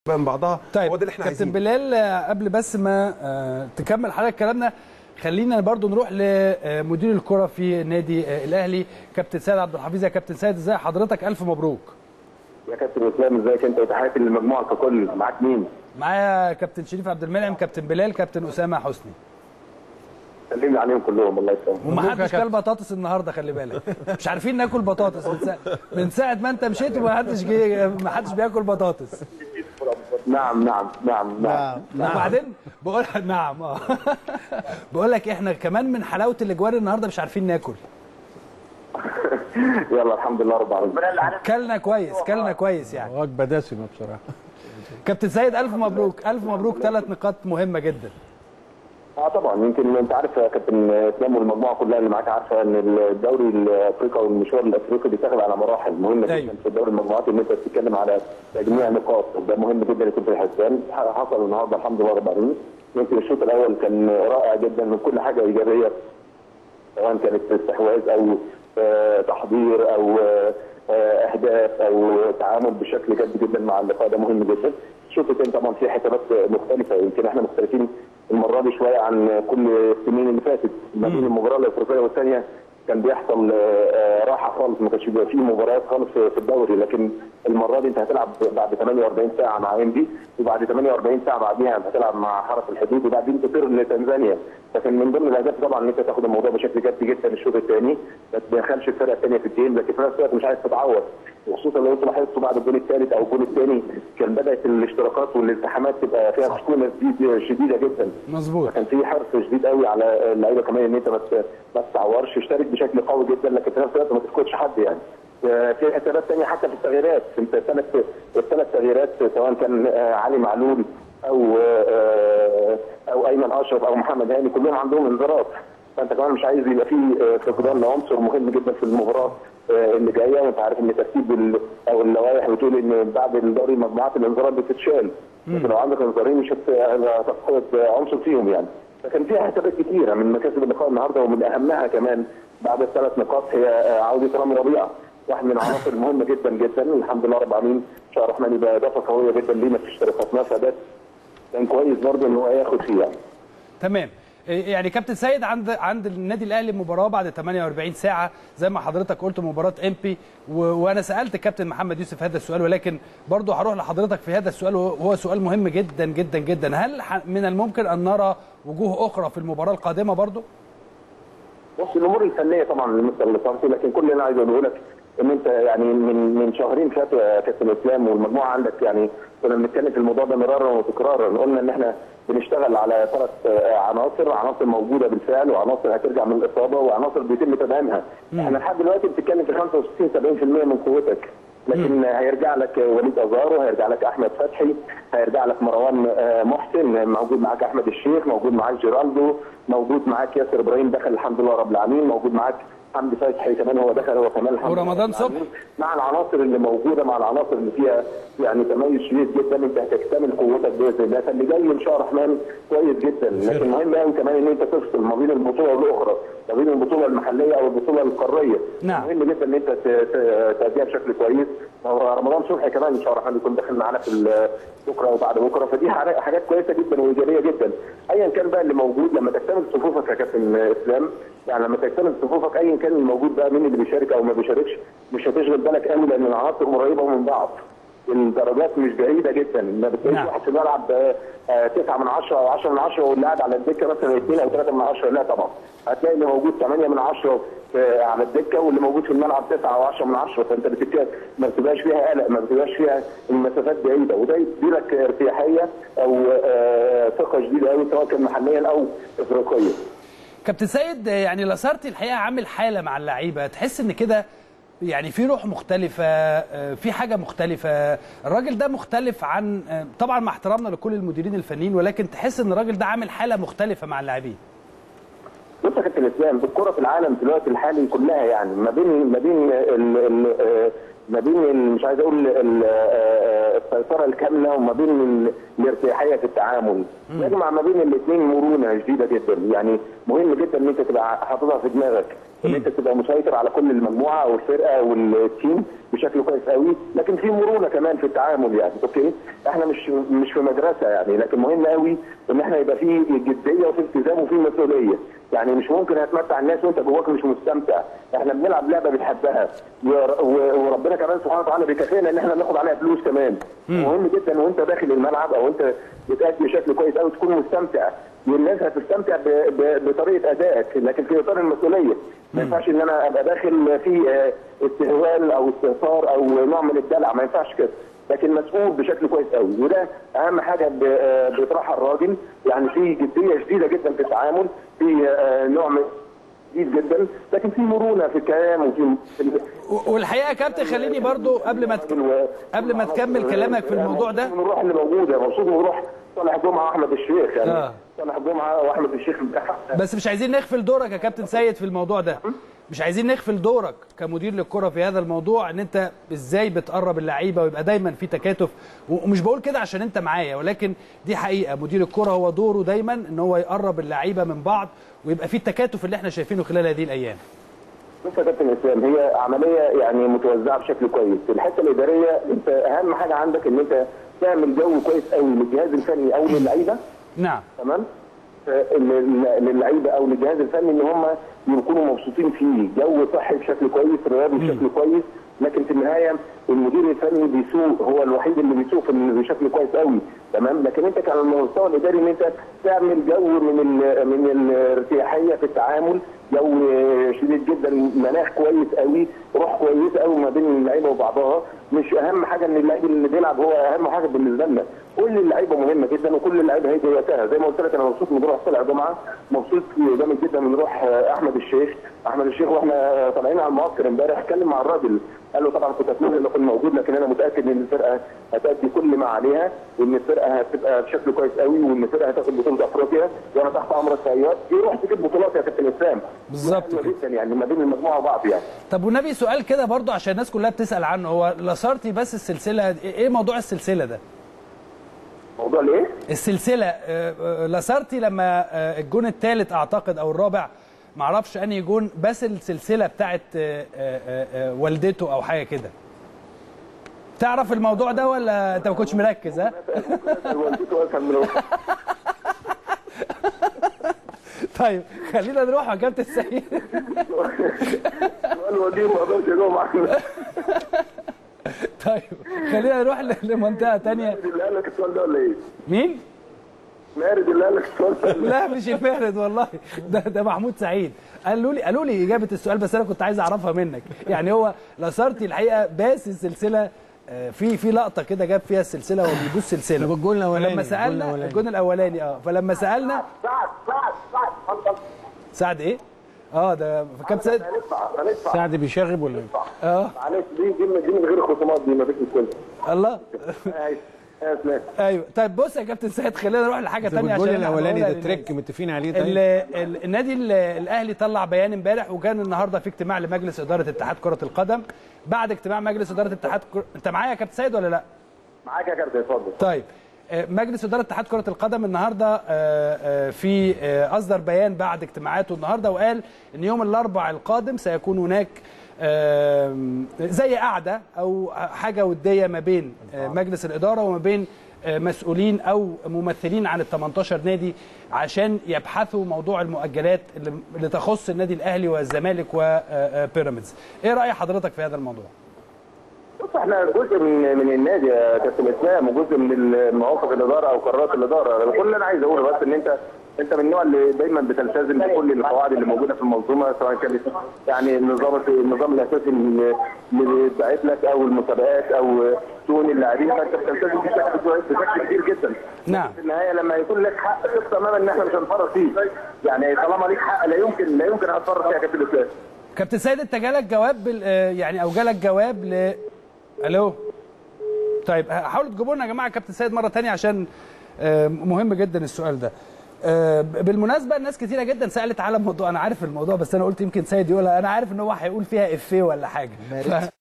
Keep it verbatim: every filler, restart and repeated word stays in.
من بعضها. طيب هو ده اللي احنا عايزينه. كابتن بلال، قبل بس ما آه تكمل حضرتك كلامنا، خلينا برضو نروح لمدير الكره في النادي آه الاهلي كابتن سيد عبد الحفيظ. يا كابتن سيد، ازي حضرتك؟ الف مبروك. يا كابتن اسلام، ازيك انت؟ وتحياتي للمجموعه ككل. معاك مين؟ معايا كابتن شريف عبد المنعم، كابتن بلال، كابتن اسامه حسني. سلمني عليهم كلهم الله يسلمك. ومحدش كل بطاطس النهارده، خلي بالك. مش عارفين ناكل بطاطس من ساعه من ساعه ما انت مشيت، ومحدش جه، محدش بياكل بطاطس. نعم نعم نعم نعم. وبعدين بقول نعم اه بقول لك احنا كمان من حلاوه الاجوار النهارده مش عارفين ناكل. يلا الحمد لله رب العالمين. كلنا كويس، كلنا كويس يعني. وجبه دسمه بصراحه. كابتن سيد، الف مبروك، الف مبروك. ثلاث نقاط مهمه جدا. اه طبعا، يمكن انت عارف يا كابتن اسلام والمجموعه كلها اللي معاك عارفه ان الدوري الافريقي والمشوار الافريقي بيتاخد على مراحل مهمه جدا. أيوه. في دوري المجموعات ان انت بتتكلم على تجميع نقاط، ده مهم جدا يكون في الحسبان. حصل النهارده الحمد لله رب العالمين. يمكن الشوط الاول كان رائع جدا من كل حاجه ايجابيه، سواء كانت استحواذ او تحضير او اهداف او تعامل بشكل جد جدا مع اللقاء، ده مهم جدا. الشوط الثاني طبعا في حسابات مختلفه، يمكن احنا مختلفين المره دي شويه عن كل السنين اللي فاتت. ما بين المباراه الافريقيه والثانيه كان بيحصل راحه خالص، ما كانش بيبقى فيه مباريات خالص في الدوري، لكن المره دي انت هتلعب بعد ثمانية وأربعين ساعه مع انبي، وبعد ثمانية وأربعين ساعه بعديها هتلعب مع حرس الحدود، وبعدين تطير لتنزانيا. لكن من ضمن الاهداف طبعا ان انت تاخد الموضوع بشكل جد جدا الشوط الثاني، ما تدخلش الفرقه الثانيه في الجيم، لكن في نفس الوقت مش عايز تتعوض، وخصوصا لو انت لاحظتوا بعد الجول الثالث او الجول الثاني كان بدات الاشتراكات والالتحامات تبقى فيها خشونه شديده جدا. مظبوط. كان في حرص شديد قوي على اللعيبه كمان ان انت ما تتعورش، اشترك بشكل قوي جدا، لكن في نفس الوقت ما تسكتش حد يعني. في حسابات ثانيه حتى في التغييرات، انت الثلاث الثلاث تغييرات سواء كان علي معلول او او ايمن اشرف او محمد هاني كلهم عندهم انذارات، فانت كمان مش عايز يبقى في فقدان لعنصر مهم جدا في المباراه اللي جايه، وانت عارف ان ترتيب او اللوائح بتقول ان بعد الدوري مجموعات الانذارات بتتشال، لكن لو عندك انذارين مش هتفقد عنصر فيهم يعني. فكان فيها حسابات كثيره من مكاسب اللقاء النهارده، ومن اهمها كمان بعد الثلاث نقاط هي عوده رامي ربيعه، واحد من العناصر المهمه جدا جدا. الحمد لله رب العالمين ان شاء الله الرحمن يبقى اضافه قويه جدا لينا في اشتراكاتنا، فده كان كويس برضه ان هو ياخد فيه يعني. تمام. يعني كابتن سيد، عند عند النادي الاهلي مباراه بعد ثمانية وأربعين ساعه زي ما حضرتك قلت، مباراه امبي، وانا سالت الكابتن محمد يوسف هذا السؤال، ولكن برضه هروح لحضرتك في هذا السؤال وهو سؤال مهم جدا جدا جدا. هل من الممكن ان نرى وجوه اخرى في المباراه القادمه برضه؟ بص، الامور الفنيه طبعا المستر اللي صار، لكن كل اللي انا عايز اقوله لك ان انت يعني من من شهرين فاتوا يا كابتن اسلام والمجموعه عندك يعني كنا بنتكلم في الموضوع ده مرارا وتكرارا، قلنا ان احنا بنشتغل على ثلاث عناصر، عناصر موجوده بالفعل وعناصر هترجع من الاصابه وعناصر بيتم تدعيمها. احنا لحد دلوقتي بنتكلم في خمسة وستين سبعين بالمئة من قوتك، لكن مم. هيرجع لك وليد ازارو، هيرجع لك احمد فتحي، هيرجع لك مروان محسن، موجود معاك احمد الشيخ، موجود معاك جيرالدو، موجود معاك ياسر ابراهيم دخل الحمد لله رب العالمين، موجود معاك حمدي فتحي كمان هو دخل هو كمان الحمد لله، ورمضان صبحي. مع العناصر اللي موجوده، مع العناصر اللي فيها يعني تميز شديد جدا، انت هتكتمل قوتك باذن الله، فاللي جاي ان شاء الله الرحمن كويس جدا، لكن مهم قوي كمان ان انت تفصل ما بين البطوله والاخرى، ما بين البطوله المحليه او البطوله القاريه. نعم. مهم جدا ان انت تأديها بشكل كويس. رمضان صبحي كمان ان شاء الله الرحمن يكون داخل معانا في بكره وبعد بكره، فدي حاجات كويسه جدا وايجابيه جدا. ايا كان بقى اللي موجود لما تكتمل صفوفك يا كابتن اسلام، يعني لما تكتمل صفوفك ايا كان اللي موجود بقى مين اللي بيشارك او ما بيشاركش، مش هتشغل بالك قوي لان العناصر قريبه من بعض، الدرجات مش بعيده جدا، ما بتلاقيش نعم. واحد في الملعب تسعة من عشرة او عشرة من عشرة واللي قاعد على الدكه مثلا اثنين او ثلاثة من عشرة، لا طبعا هتلاقي اللي موجود ثمانية من عشرة على الدكه واللي موجود في الملعب تسعة او عشرة من عشرة، فانت بتبقى ما بتبقاش فيها قلق، ما بتبقاش فيها المسافات بعيده، وده يدي لك ارتياحيه او ثقه شديده قوي سواء كان محليا او افريقيا. كابتن سيد، يعني لاسارتي الحقيقه عامل حاله مع اللعيبه، تحس ان كده يعني في روح مختلفه، في حاجه مختلفه، الراجل ده مختلف عن، طبعا مع احترامنا لكل المديرين الفنيين، ولكن تحس ان الراجل ده عامل حاله مختلفه مع اللاعبين. بص يا كابتن اسلام، الكره في العالم في الوقت الحالي كلها يعني ما بين ما بين ال ال ما بين مش عايز اقول السيطره الكامله وما بين الارتياحيه في التعامل، يجمع ما بين الاثنين مرونه شديده جدا، يعني مهم جدا ان انت تبقى حاططها في دماغك ان انت تبقى مسيطر على كل المجموعه او الفرقه والتيم بشكل كويس قوي، لكن في مرونه كمان في التعامل يعني. اوكي احنا مش مش في مدرسه يعني، لكن مهم قوي ان احنا يبقى في جديه وفي التزام وفي مسؤوليه. يعني مش ممكن هتمتع الناس وانت جواك مش مستمتع. احنا بنلعب لعبه بنحبها وربنا كمان سبحانه وتعالى بيكافئنا ان احنا بناخد عليها فلوس كمان. مهم جدا وانت داخل الملعب او انت بتأدي بشكل كويس قوي تكون مستمتع، والناس هتستمتع بطريقه ادائك، لكن في اطار المسؤوليه. ما ينفعش ان انا ابقى داخل في استهوال او استهتار او نوع من الدلع، ما ينفعش كده، لكن مسؤول بشكل كويس قوي، وده اهم حاجه بيطرحها الراجل. يعني في جديه شديده جدا في التعامل، في نوع من جديد جدا، لكن في مرونه في الكلام وفي والحقيقه يا كابتن خليني برضو قبل ما قبل ما تكمل كلامك في الموضوع ده، الروح اللي موجوده مبسوط من روح صالح جمعه واحمد الشيخ يعني. آه. صالح جمعه واحمد الشيخ بس مش عايزين نغفل دورك يا كابتن سيد في الموضوع ده، مش عايزين نغفل دورك كمدير للكره في هذا الموضوع، ان انت ازاي بتقرب اللعيبه ويبقى دايما في تكاتف. ومش بقول كده عشان انت معايا، ولكن دي حقيقه مدير الكره هو دوره دايما ان هو يقرب اللعيبه من بعض ويبقى في التكاتف اللي احنا شايفينه خلال هذه الايام. بص يا كابتن اسلام، هي عمليه يعني متوزعه بشكل كويس. الحته الاداريه انت اهم حاجه عندك ان انت تعمل جو كويس قوي للجهاز الفني او للعيبه. نعم تمام. للعيبه او للجهاز الفني ان هم يكونوا مبسوطين فيه، جو صحي بشكل كويس، رياضي بشكل كويس، لكن في النهايه المدير الفني بيسوق، هو الوحيد اللي بيسوق بشكل كويس قوي. تمام. لكن انت كان على المستوى الاداري ان انت تعمل جو من ال من الارتياحيه في التعامل، جو شديد جدا، مناخ كويس قوي، روح كويسه قوي ما بين اللعيبه وبعضها. مش اهم حاجه ان اللعيب اللي بيلعب هو اهم حاجه بالنسبه لنا، كل اللعيبه مهمه جدا وكل اللعيبه هي جواتها. زي ما قلت لك انا مبسوط من روح صالح جمعه، مبسوط جامد جدا من روح احمد الشيخ. احمد الشيخ واحنا طالعين على المعسكر امبارح اتكلم مع الراجل، قال له طبعا كنت اتمنى ان اكون موجود، لكن انا متاكد ان الفرقه هتأدي كل ما عليها، وان الفرقه هتبقى بشكل كويس قوي، وان الفرقه هتاخد بطوله افريقيا، وانا تحت امرك في اي وقت. في روح تجيب بطولات يا كابتن اسلام. بالظبط جدا يعني ما بين المجموعه وبعض يعني. طب والنبي سؤال كده برضو عشان الناس كلها بتسال عنه، هو لاسارتي بس السلسله ايه موضوع السلسله ده؟ موضوع الايه؟ السلسله. لاسارتي لما الجون الثالث اعتقد او الرابع ما اعرفش انهي جون، بس السلسله بتاعت والدته او حاجه كده. تعرف الموضوع ده ولا انت ما كنتش مركز؟ ها؟ والدته كان طيب خلينا نروح يا كابتن سيد. سؤال وديه ما اقدرش اجاوب عنه. طيب خلينا نروح لمنطقه ثانيه. اللي قال لك السؤال ده ولا ايه؟ مين؟ مارد اللي قال لك السؤال ده؟ لا مش مارد والله، ده ده محمود سعيد. قالوا لي قالوا لي اجابه السؤال، بس انا كنت عايز اعرفها منك. يعني هو لاسارتي الحقيقه باس السلسله، في في لقطه كده جاب فيها السلسله وهو بيبوس سلسله. طب الجون الاولاني لما سالنا الجون الاولاني اه فلما سالنا سعد سعد سعد اتفضل. سعد ايه؟ اه ده كابتن سيد سعد بيشاغب ولا ايه؟ اه معلش دي دي دي من غير خصومات، دي ما فيش مشكله. الله. ايوه طيب بص يا كابتن سيد خلينا نروح لحاجه ثانيه. عشان الجول الاولاني ده تريك متفقين عليه. طيب النادي الاهلي طلع بيان امبارح، وكان النهارده في اجتماع لمجلس اداره اتحاد كره القدم. بعد اجتماع مجلس اداره اتحاد كرة... انت معايا يا كابتن سيد ولا لا؟ معاك يا كابتن اتفضل. طيب مجلس اداره اتحاد كره القدم النهارده في اصدر بيان بعد اجتماعاته النهارده، وقال ان يوم الاربعاء القادم سيكون هناك زي قعده او حاجه وديه ما بين مجلس الاداره وما بين مسؤولين او ممثلين عن ال تمنتاشر نادي، عشان يبحثوا موضوع المؤجلات اللي تخص النادي الاهلي والزمالك وبيراميدز. ايه راي حضرتك في هذا الموضوع؟ بص احنا جزء من من النادي يا كابتن اسلام، وجزء من مواقف الاداره او قرارات الاداره. كل اللي انا عايز اقوله بس ان انت انت من النوع اللي دايما بتلتزم بكل القواعد اللي موجوده في المنظومه، سواء كانت يعني النظام النظام الاساسي اللي بيتبعت لك او المسابقات او شؤون اللاعبين، فانت بتلتزم بشكل بشكل كبير جدا. نعم. في النهايه لما يكون لك حق ثق تماما ان احنا مش هنفرط فيه، يعني طالما ليك حق لا يمكن لا يمكن هتفرط فيه يا كابتن اسلام. كابتن سيد انت جالك جواب يعني او جالك جواب ل الو؟ طيب حاولوا تجيبوا لنا يا جماعه كابتن سيد مره ثانيه عشان مهم جدا السؤال ده. بالمناسبه الناس كتيره جدا سالت على الموضوع، انا عارف الموضوع بس انا قلت يمكن سيد يقولها، انا عارف ان هو هيقول فيها افيه ولا حاجه.